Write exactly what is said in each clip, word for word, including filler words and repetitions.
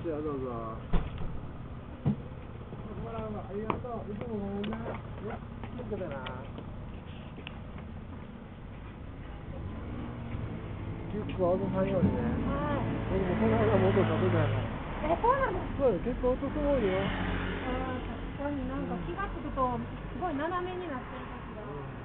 よ、どうぞ。ほら、ありがとう。いつもごめんな。ね、気をつけてな。結構落とさんようにね。 はい。 僕もこの間も落とした時だから。 え、そうなんですか。 そうよ、結構落とす多いよ。 ああ、確かになんか気がつくと、すごい斜めになってる時が。うん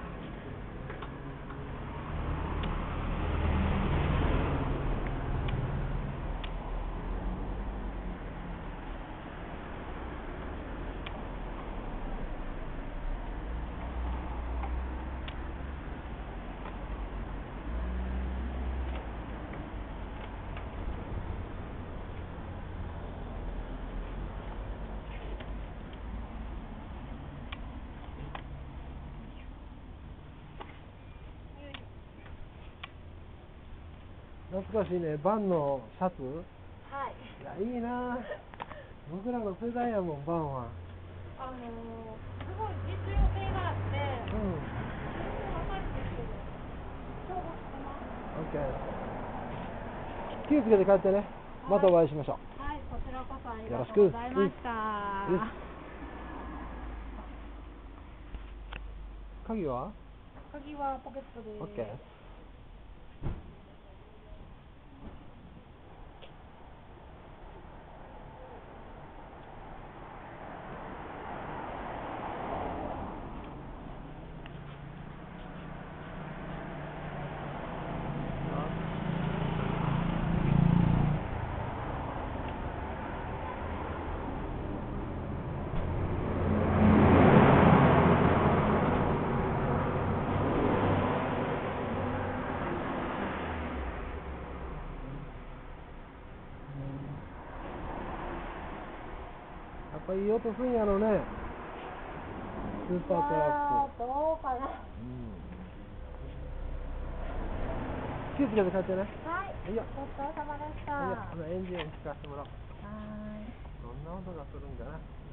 懐かしいね、バンのシャツ。 はい。 いや、いいな。僕らの世代やもん、バンは。 あのー、すごい実用性があって、 うん。 わかるんですけど、ちょうどこの。 オッケー。気をつけて帰ってね。またお会いしましょう。 はい、こちらこそありよろしく。 がとうございました。 うん。鍵は？ 鍵はポケットで。 オッケー。やっぱいい音すんやろね。スーパートラック。 どうかな。うん、 気をつけて帰ってね。 はい。 いや。 ごちそうさまでした。 いや、エンジンを聞かせてもらおう。 はい。 どんな音がするんかな。